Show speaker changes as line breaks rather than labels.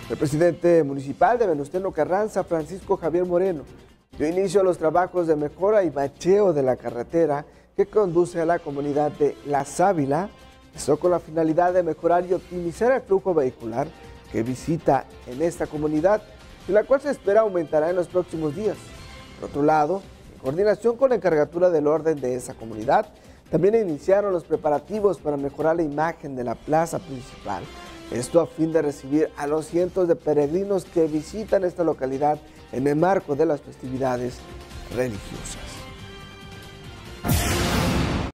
El presidente municipal de Venustiano Carranza, Francisco Javier Moreno, dio inicio a los trabajos de mejora y bacheo de la carretera que conduce a la comunidad de La Sábila, esto con la finalidad de mejorar y optimizar el flujo vehicular que visita en esta comunidad, y la cual se espera aumentará en los próximos días. Por otro lado, en coordinación con la encargatura del orden de esa comunidad, también iniciaron los preparativos para mejorar la imagen de la plaza principal. Esto a fin de recibir a los cientos de peregrinos que visitan esta localidad en el marco de las festividades religiosas.